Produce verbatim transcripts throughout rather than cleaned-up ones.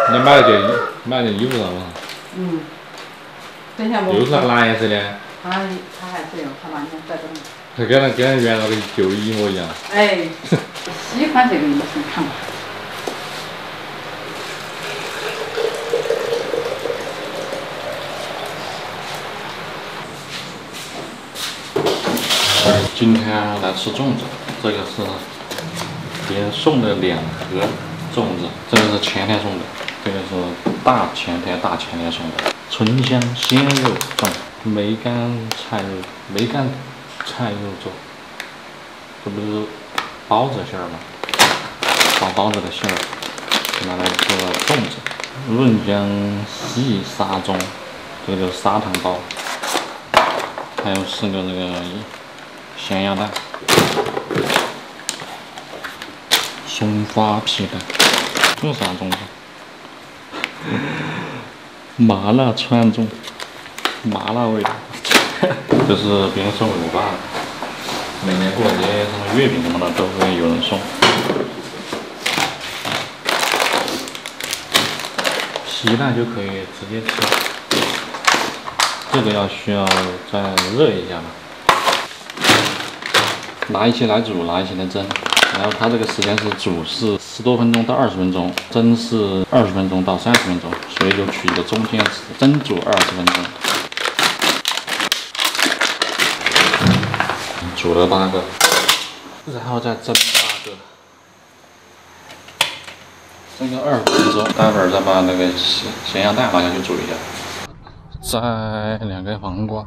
你买了件买了件衣服了吗？ 嗯。等一下我。 又是那个蓝色的。 他他还是用他那天在这里。 它跟那跟原来那个旧一模一样。 哎，喜欢这个衣服，看。 今天来吃粽子，这个是别人送的两盒粽子，这个是前天送的，这个是大前天大前天送的。醇香鲜肉粽，梅干菜肉梅干菜肉粽，这不是包子馅儿吗？包包子的馅儿拿来做粽子。润江细沙粽，这个就是砂糖包，还有四个这个咸鸭蛋。松花皮蛋，这啥粽子？麻辣串粽，麻辣味的。这是别人送给我爸的，每年过节什么月饼什么的都会有人送。稀蛋就可以直接吃，这个要需要再热一下吧。拿一些来煮，拿一些来蒸。然后它这个时间是煮是十多分钟到二十分钟，蒸是二十分钟到三十分钟，所以就取一个中间值，蒸煮二十分钟。煮了八个，然后再蒸八个，蒸个二十分钟，待会儿再把那个咸咸鸭蛋拿下去煮一下，再两个黄瓜。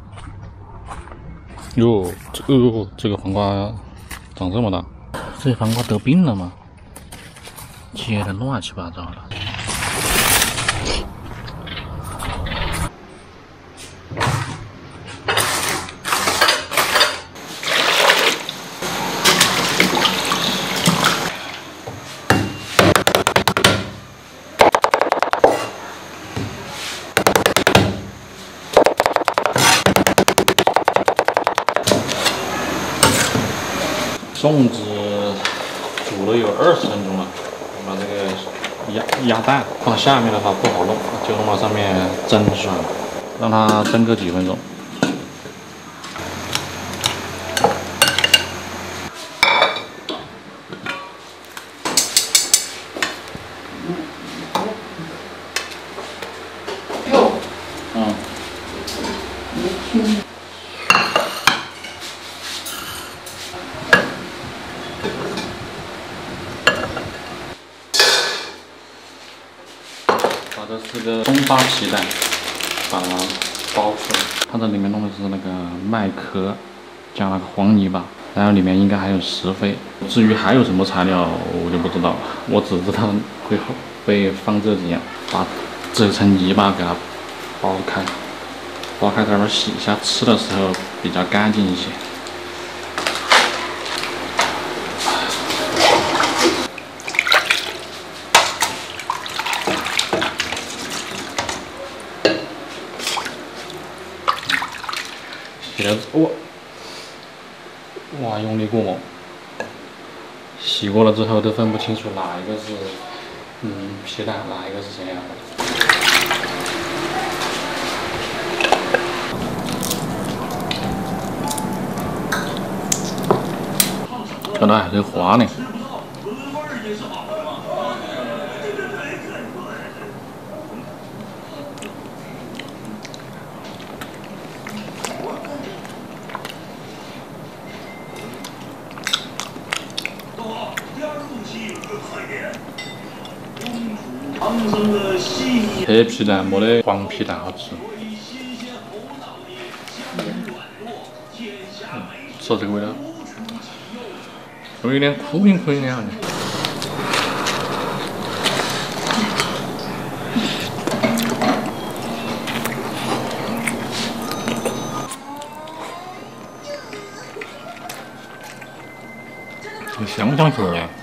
哟，这个、哦、这个黄瓜长这么大。这黄瓜得病了吗？切的乱七八糟的。粽子煮了有二十分钟了，把这个鸭鸭蛋放下面的话不好弄，就弄到上面蒸算了，让它蒸个几分钟。嗯。把这四个松花皮蛋把它包出来，它这里面弄的是那个麦壳加那个黄泥巴，然后里面应该还有石灰。至于还有什么材料，我就不知道了。我只知道会会放这几样，把这层泥巴给它剥开，剥开待会儿洗一下，吃的时候比较干净一些。洗了哇哇用力过猛，洗过了之后都分不清楚哪一个是嗯皮蛋，哪一个是咸鸭蛋。这那还得滑呢。黑皮蛋没得黄皮蛋好吃。吃这个味道，有点苦冰苦冰的样子。香香脆的。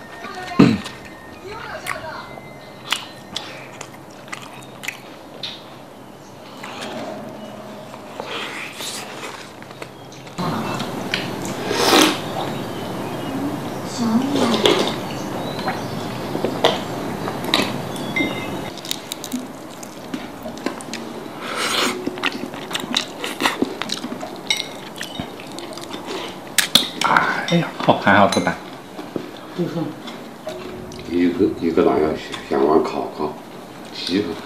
哎呀，好还好不大。 就是。 一个一个蛋要先往烤烤，稀饭。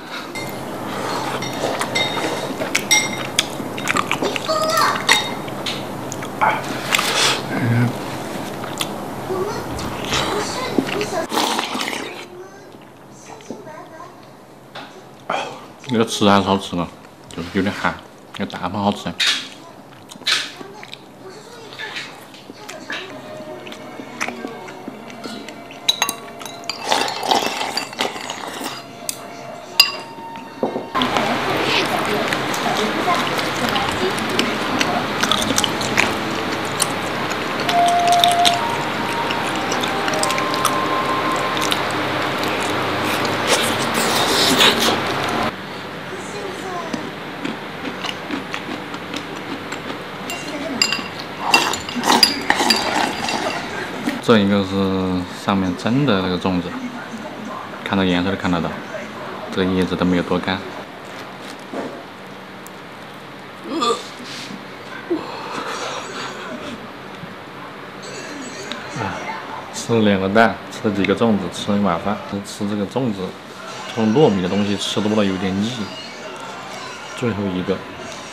嗯。这个吃还是好吃的，就是有点寒，那个蛋蛮好吃的。这一个是上面蒸的那个粽子，看到颜色就看得到，这个叶子都没有多干。吃了两个蛋，吃了几个粽子，吃了一碗饭。吃这个粽子，这种糯米的东西吃多了有点腻。最后一个，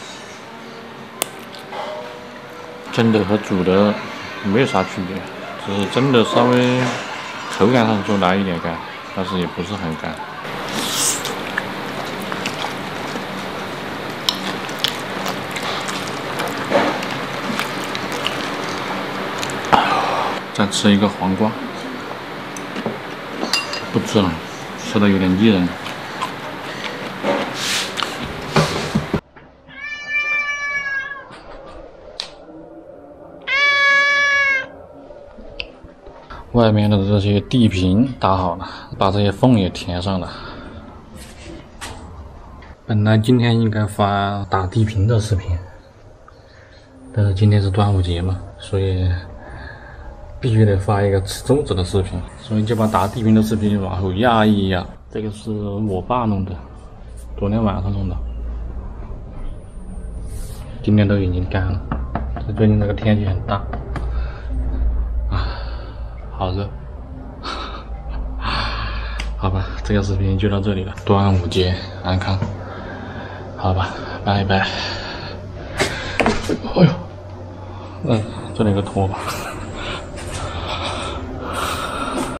蒸的和煮的没有啥区别。只是蒸的稍微口感上就来一点干，但是也不是很干。再吃一个黄瓜，不吃了，吃的有点腻人。外面的这些地坪打好了，把这些缝也填上了。本来今天应该发打地坪的视频，但是今天是端午节嘛，所以必须得发一个吃粽子的视频，所以就把打地坪的视频往后压一压。这个是我爸弄的，昨天晚上弄的，今天都已经干了。最近这个天气很大。好热，好吧，这个视频就到这里了。端午节安康，好吧，拜拜。哎呦，嗯，这里有个拖把。